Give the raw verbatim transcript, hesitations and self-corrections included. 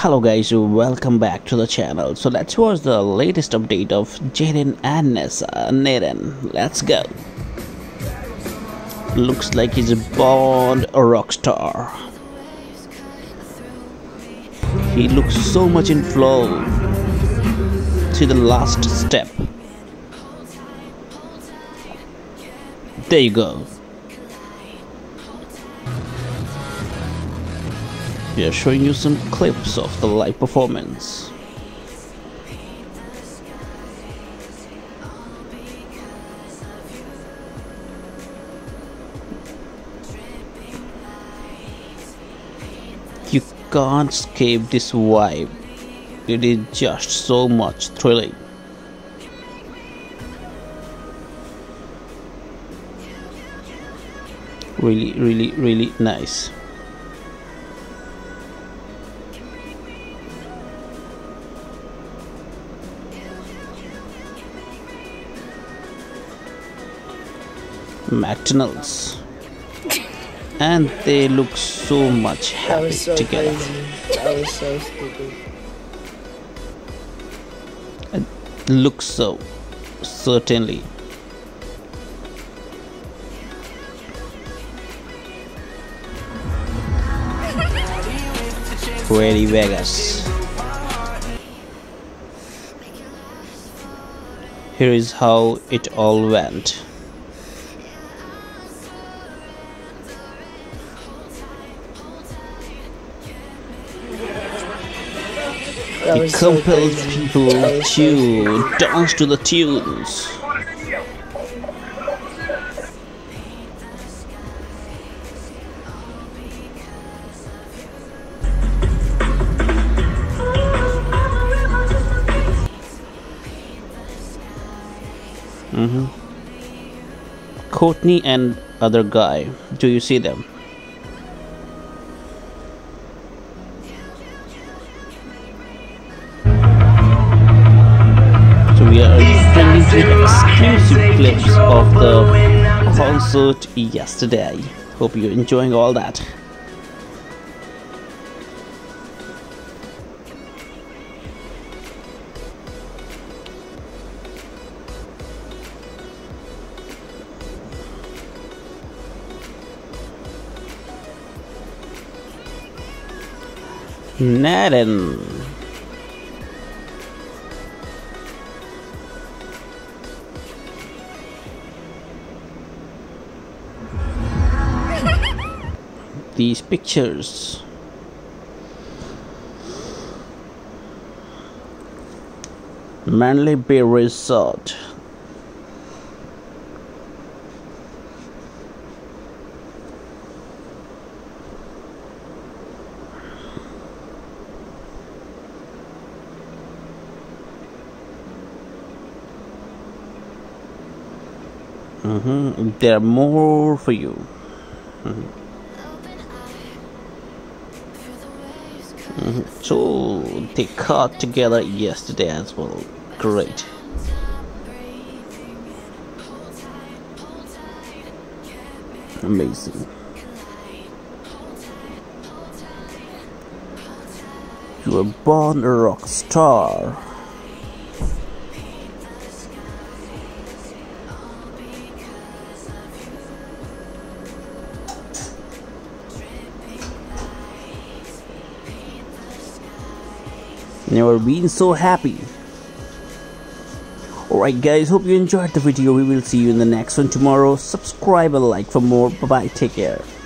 Hello guys, welcome back to the channel. So let's watch the latest update of Jaden and Nessa. Nathan, let's go. Looks like he's a born a rock star. He looks so much in flow. See the last step. There you go. We are showing you some clips of the live performance. You can't escape this vibe. It is just so much thrilling. Really, really, really nice. McDonald's, and they look so much happy that was so together. Crazy. That was so stupid. It looks so, certainly. Very Vegas. Here is how it all went. That It was so compels crazy. people That was so to dance to the tunes. Mm-hmm. Courtney and other guy. Do you see them? So we are bringing you exclusive clips of the concert yesterday. Hope you're enjoying all that. Nathan. These pictures. Manly Bay Resort. Mm-hmm. There are more for you. Mm-hmm. Mm-hmm. So they caught together yesterday as well. Great. Amazing. You were born a rock star. Never been so happy. Alright guys, hope you enjoyed the video. We will see you in the next one tomorrow. Subscribe and like for more. Bye bye, take care.